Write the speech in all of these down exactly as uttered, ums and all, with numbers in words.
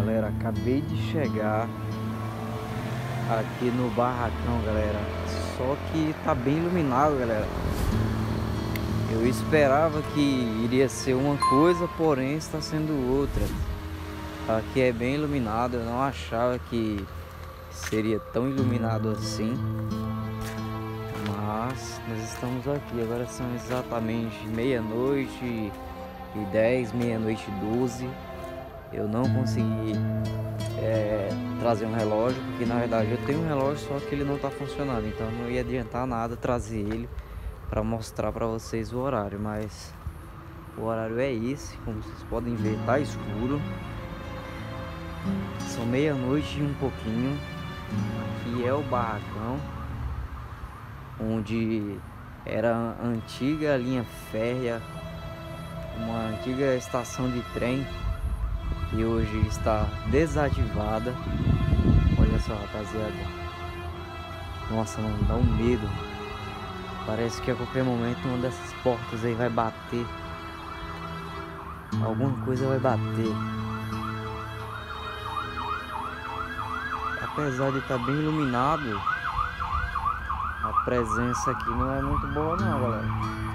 Galera, acabei de chegar aqui no barracão, galera. Só que tá bem iluminado, galera. Eu esperava que iria ser uma coisa, porém está sendo outra. Aqui é bem iluminado, eu não achava que seria tão iluminado assim. Mas nós estamos aqui, agora são exatamente meia-noite e dez, meia-noite e doze. Eu não consegui é, trazer um relógio, porque na verdade eu tenho um relógio, só que ele não está funcionando. Então não ia adiantar nada trazer ele para mostrar para vocês o horário. Mas o horário é esse, como vocês podem ver, tá escuro. São meia-noite e um pouquinho. Aqui é o barracão, onde era a antiga linha férrea, uma antiga estação de trem, e hoje está desativada. Olha só, rapaziada. Nossa, mano, dá um medo. Parece que a qualquer momento uma dessas portas aí vai bater. Alguma coisa vai bater. Apesar de estar bem iluminado, a presença aqui não é muito boa não, galera.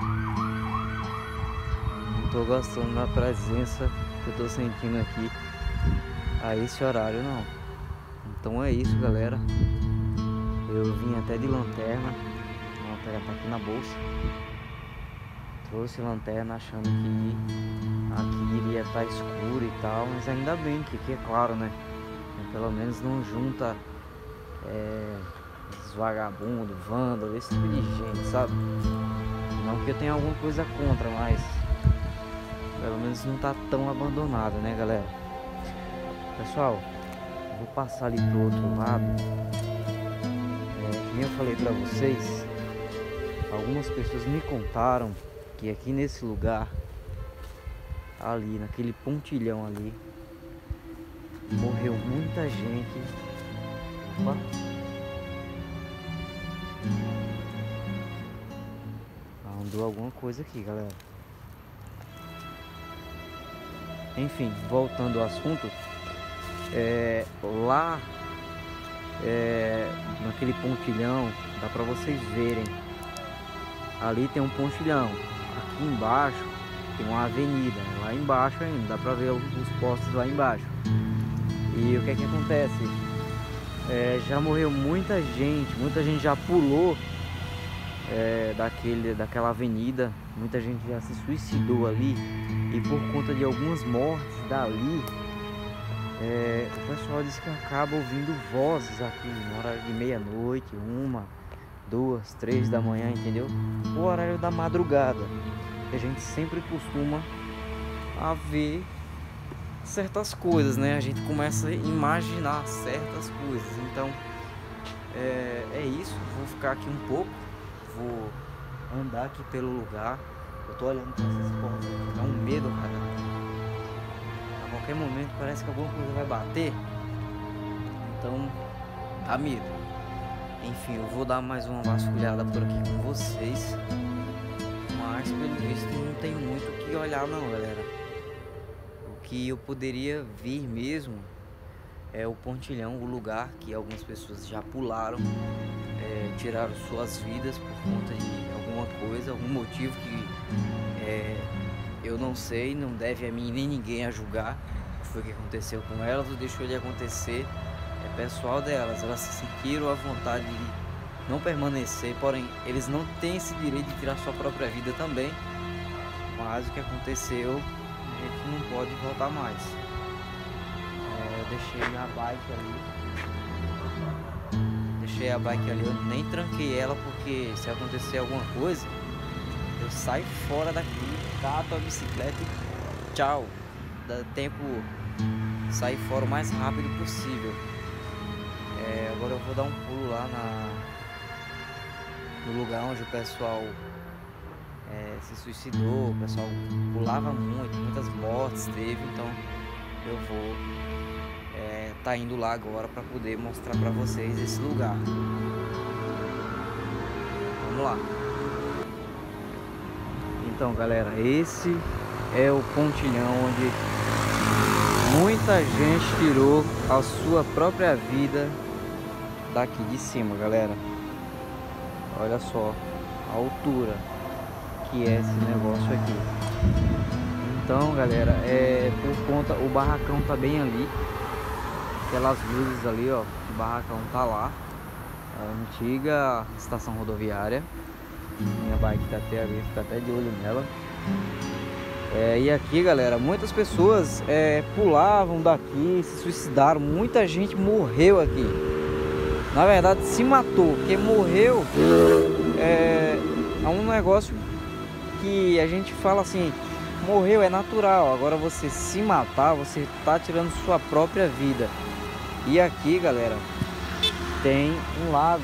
Não tô gostando da presença que eu tô sentindo aqui a esse horário, não. Então é isso, galera. Eu vim até de lanterna. A lanterna tá aqui na bolsa. Trouxe lanterna achando que aqui iria estar escuro e tal, mas ainda bem que aqui é claro, né? Pelo menos não junta é, esses vagabundos, vândalos, esse tipo de gente, sabe? Não que eu tenha alguma coisa contra, mas pelo menos não tá tão abandonado, né, galera? Pessoal, vou passar ali pro outro lado. É, como eu falei pra vocês, algumas pessoas me contaram que aqui nesse lugar, ali, naquele pontilhão ali, morreu muita gente. Opa. Andou alguma coisa aqui, galera. Enfim, voltando ao assunto, é, lá é, naquele pontilhão, dá pra vocês verem. Ali tem um pontilhão. Aqui embaixo tem uma avenida. Lá embaixo ainda, dá pra ver os postes lá embaixo. E o que é que acontece? É, já morreu muita gente, muita gente já pulou é, daquele, daquela avenida, muita gente já se suicidou ali. E por conta de algumas mortes dali, é, o pessoal diz que acaba ouvindo vozes aqui no horário de meia-noite, uma, duas, três da manhã, entendeu? O horário da madrugada, que a gente sempre costuma a ver certas coisas, né? A gente começa a imaginar certas coisas. Então é, é isso. Vou ficar aqui um pouco, vou andar aqui pelo lugar. Eu tô olhando para essas portas aqui, dá um medo, cara. A qualquer momento parece que alguma coisa vai bater. Então dá medo. Enfim, eu vou dar mais uma vasculhada por aqui com vocês. Mas pelo visto não tem muito o que olhar não, galera. Que eu poderia vir mesmo é o pontilhão, o lugar que algumas pessoas já pularam, é, tiraram suas vidas por conta de alguma coisa, algum motivo que é, eu não sei, não deve a mim nem ninguém a julgar o que foi que aconteceu com elas ou deixou de acontecer. É pessoal delas, elas se sentiram à vontade de não permanecer, porém eles não têm esse direito de tirar sua própria vida também. Mas o que aconteceu, a gente não pode voltar mais. É, eu deixei a bike ali. Deixei a bike ali, eu nem tranquei ela, porque se acontecer alguma coisa, eu saio fora daqui, cato a bicicleta e tchau. Dá tempo sair fora o mais rápido possível. É, agora eu vou dar um pulo lá na, no lugar onde o pessoal É, se suicidou, o pessoal pulava muito, muitas mortes teve, então eu vou é, tá indo lá agora para poder mostrar para vocês esse lugar. Vamos lá. Então, galera, esse é o pontilhão onde muita muita gente tirou a sua própria vida daqui de cima, galera. Olha só a altura que é esse negócio aqui. Então, galera, é por conta, o barracão tá bem ali, aquelas luzes ali, ó, o barracão tá lá, a antiga estação rodoviária. Minha bike tá até ali, fica até de olho nela. É, e aqui, galera, muitas pessoas é, pulavam daqui, se suicidaram, muita gente morreu aqui. Na verdade, se matou, porque morreu é, é um negócio que a gente fala assim, morreu é natural. Agora você se matar, você tá tirando sua própria vida. E aqui, galera, tem um lago,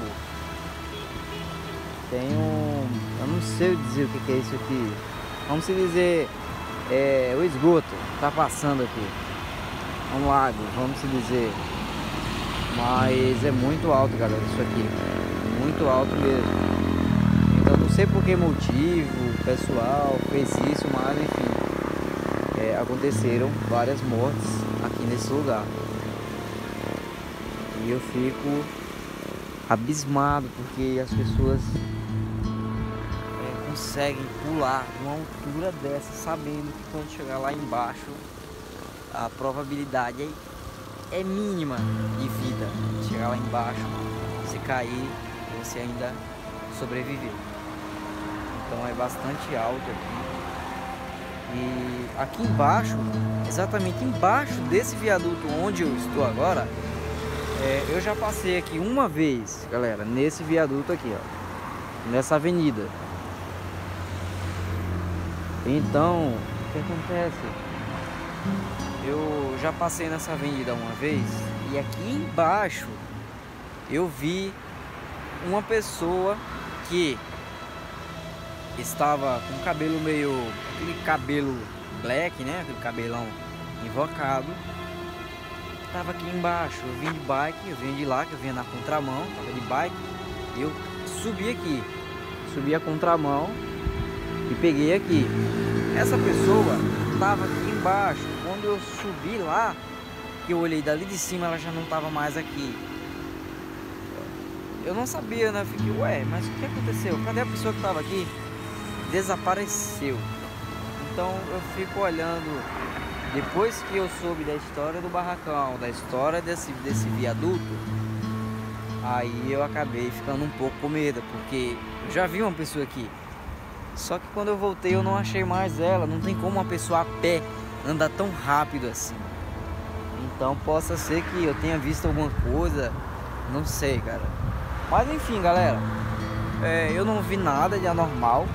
tem um, eu não sei dizer o que é isso aqui, vamos dizer, é, o esgoto tá passando aqui, um lago, vamos dizer, mas é muito alto, galera, isso aqui, muito alto mesmo. Então não sei por que motivo o pessoal fez isso, mas enfim, é, aconteceram várias mortes aqui nesse lugar. E eu fico abismado porque as pessoas é, conseguem pular numa altura dessa, sabendo que quando chegar lá embaixo a probabilidade é, é mínima de vida. Chegar lá embaixo, você cair, você ainda sobreviver. Então é bastante alto aqui. E aqui embaixo, exatamente embaixo desse viaduto onde eu estou agora, é, eu já passei aqui uma vez, galera, nesse viaduto aqui, ó, nessa avenida. Então, o que acontece? Eu já passei nessa avenida uma vez e aqui embaixo eu vi uma pessoa que estava com o cabelo meio, aquele cabelo black, né, aquele cabelão invocado. Tava aqui embaixo, eu vim de bike, eu vim de lá, que eu vinha na contramão, tava de bike, e eu subi aqui, subi a contramão e peguei aqui. Essa pessoa tava aqui embaixo, quando eu subi lá, que eu olhei dali de cima, ela já não tava mais aqui. Eu não sabia, né, eu fiquei, ué, mas o que aconteceu? Cadê a pessoa que tava aqui? Desapareceu. Então eu fico olhando. Depois que eu soube da história do barracão, da história desse, desse viaduto, aí eu acabei ficando um pouco com medo, porque eu já vi uma pessoa aqui. Só que quando eu voltei eu não achei mais ela. Não tem como uma pessoa a pé andar tão rápido assim. Então possa ser que eu tenha visto alguma coisa, não sei, cara. Mas enfim, galera, é, eu não vi nada de anormal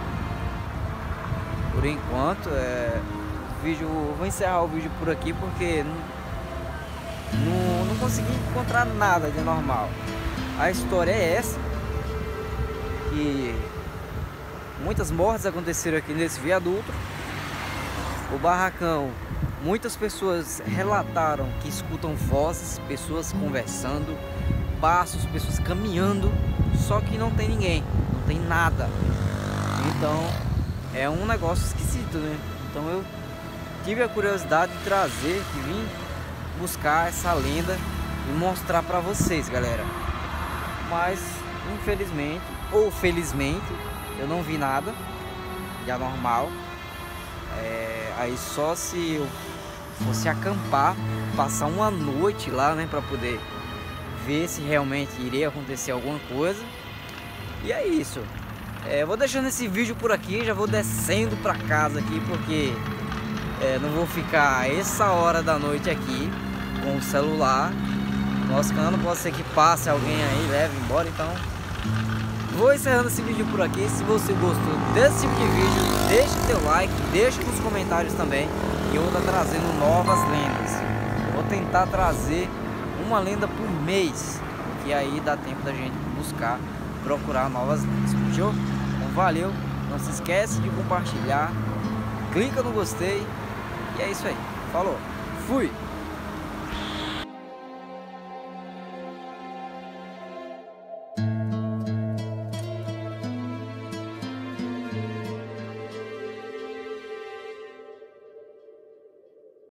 por enquanto. É... Vídeo, vou encerrar o vídeo por aqui porque não, não, não consegui encontrar nada de normal. A história é essa, que muitas mortes aconteceram aqui nesse viaduto. O barracão, muitas pessoas relataram que escutam vozes, pessoas conversando, passos, pessoas caminhando, só que não tem ninguém, não tem nada. Então é um negócio esquisito, né? Então eu tive a curiosidade de trazer, de vir buscar essa lenda e mostrar pra vocês, galera. Mas infelizmente ou felizmente eu não vi nada de anormal. É, aí só se eu fosse acampar, passar uma noite lá, né, pra poder ver se realmente iria acontecer alguma coisa. E é isso. É, vou deixando esse vídeo por aqui, já vou descendo pra casa aqui porque É, não vou ficar essa hora da noite aqui com o celular moscando. Pode ser que passe alguém aí, leve embora. Então vou encerrando esse vídeo por aqui. Se você gostou desse tipo de vídeo, deixe seu like, deixe nos comentários também, que eu vou estar trazendo novas lendas. Eu vou tentar trazer uma lenda por mês, que aí dá tempo da gente buscar, procurar novas lendas. Fechou? Então valeu, não se esquece de compartilhar, clica no gostei. E é isso aí. Falou. Fui.